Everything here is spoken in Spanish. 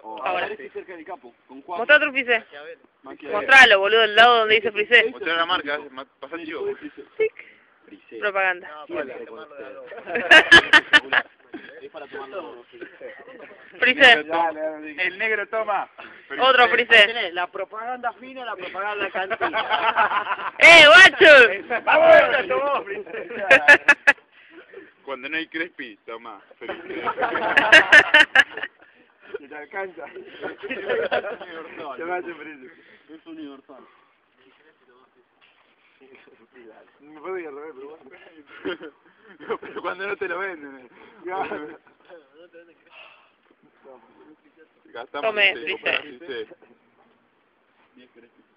Ahora. cerca del capo, con Juan. Mostrá otro frisé. Maquiavelo. Mostralo, boludo, al lado donde dice frisé. Mostrar la marca, pasá el chivo. Tic. Propaganda. Es para tomarlo. Frisé. El negro toma. Otro frisé. La propaganda fina y la propaganda cantina. ¡Guacho! ¡Vamos! Tomó, Cuando no hay Crespi, toma. Feliz. Si te alcanza. Te va a hacer feliz. Es universal. Me puedo ir al revés, pero bueno. Pero cuando no te lo venden. Gastamos Tome, en dice. comprar, dice.